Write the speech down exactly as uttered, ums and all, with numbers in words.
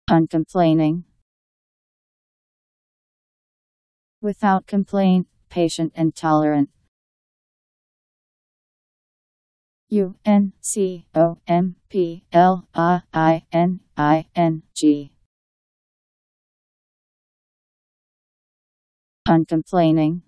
Uncomplaining. Without complaint, patient and tolerant. U N C O M P L A I N I N G. Uncomplaining.